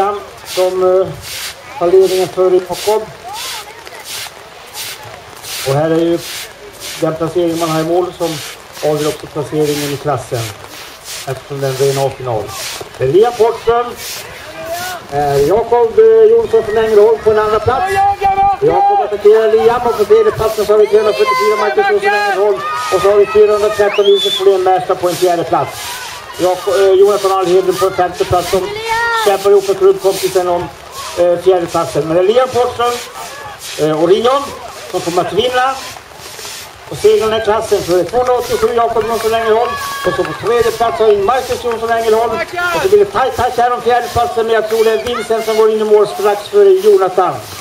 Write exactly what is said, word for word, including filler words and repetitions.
Liam som uh, har ledningen för Jakob. Och här är ju den placering man har i mål som avgör också placeringen i klassen. Eftersom den är en A-final. Det är Liam Portström. Eh, Jakob eh, Jonsson från Ängelholm på en andra plats. Jakob attackerar Liam och på tredje platsen så har vi trehundrafyrtiofyra Marcus Jonsson från Ängelholm. Och så har vi fyrahundratretton Josef Folén Märsta på en fjärde plats. Jakob, eh, Jonathan Alheden på en femte plats som kämpar ihop med klubbkompisen om eh, fjärde platsen. Men det är Liam Portström eh, och Rion som kommer att vinna. Och seglar den här klassen för tvåhundraåttiosju Jakob Jonsson från Ängelholm. Och så på tredje plats har vi Marcus Jonsson från Ängelholm. Och så blir det tajt tajt här om fjärde platsen. Men jag tror det är Vincent som går in i mål strax för Jonathan.